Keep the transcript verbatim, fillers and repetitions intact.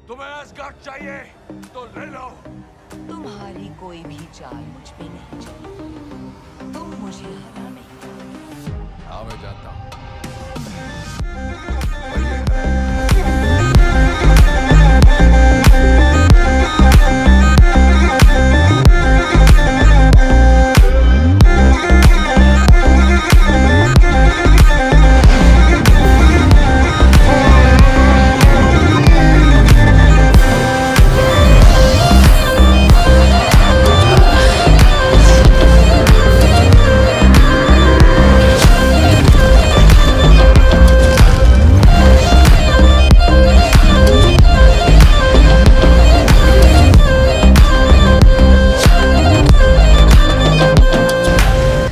तुम्हें एस्गार्ड चाहिए तो ले लो। तुम्हारी कोई भी चाल मुझ पे नहीं चली। तुम मुझे हरा नहीं। हाँ मैं जानता हूँ।